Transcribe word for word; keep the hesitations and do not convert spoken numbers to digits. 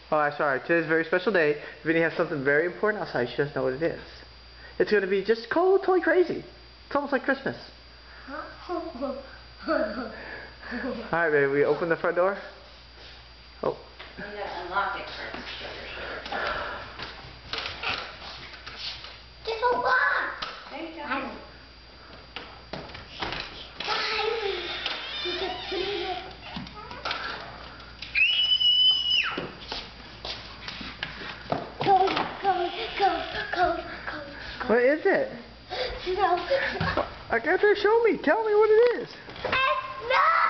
Oh, I'm sorry. Today's a very special day. Vinny has something very important outside. She doesn't know what it is. It's going to be just cold, totally crazy. It's almost like Christmas. Alright, baby. We open the front door. Oh. You gotta unlock it first. Just a lock. There you go. Cold, cold, cold, cold, cold. What is it? No. I got there. Show me. Tell me what it is. It's no.